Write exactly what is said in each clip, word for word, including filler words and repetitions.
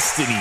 destiny.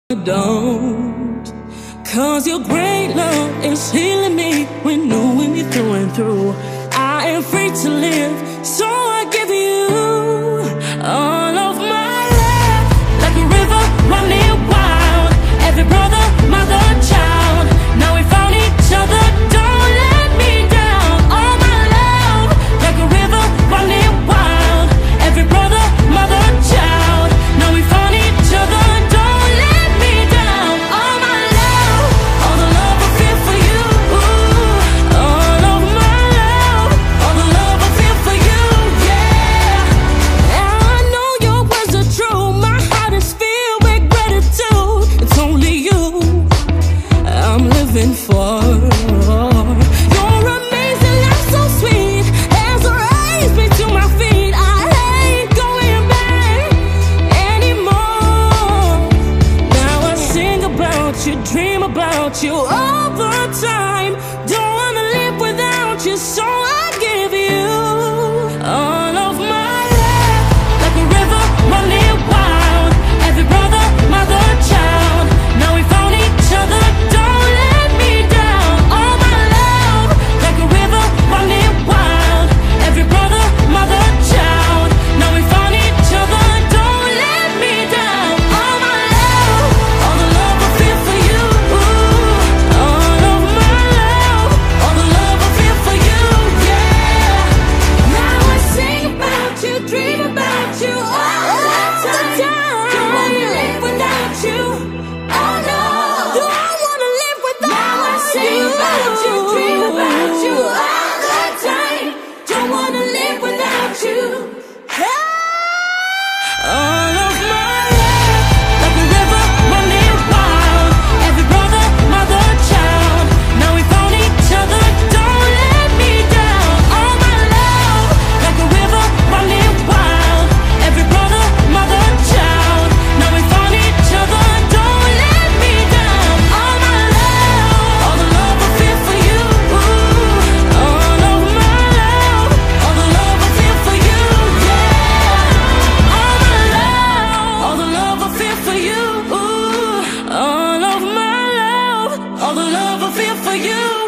don't, cause your great love is healing me, renewing me through and through. I am free to live, so I give you all of my love. Like a river running wild, every brother, mother, child. Now we found each other, don't let me down. All my love, like a river running wild, every brother, mother, child. Now we found each other, don't let me down. All my love, all the love I feel for you. All of my love, all the love I feel for you, yeah. And I know your words are true, my heart is filled with gratitude. It's only you I'm living for. You're amazing, I'm so sweet, as I raise me to my feet. I ain't going back anymore. Now I sing about you, dream about you all the time. Don't wanna live without you, so I give you all of my love. Like a river running wild, every brother, mother, child. Now we found each other, don't let me down. All my love, like a river running wild, every brother, mother, child. Now we found each other, don't let me down. All my love, all the love I feel for you. All of my love, all the love I feel for you, yeah. Now I sing about you, dream about you all the time. Don't wanna live without you, oh no. Don't wanna live without you. Now I sing about you, dream about you all the time. Don't wanna live without you. All of my love, like a river running wild, every brother, mother, child. Now we found each other, don't let me down. All my love, like a river running wild, every brother, mother, child. Now we found each other, don't let me down. All my love, all the love I feel for you. All of my love, all the love I feel for you, yeah. All my love, all the love I feel for you. All of my love, all the love I feel for you.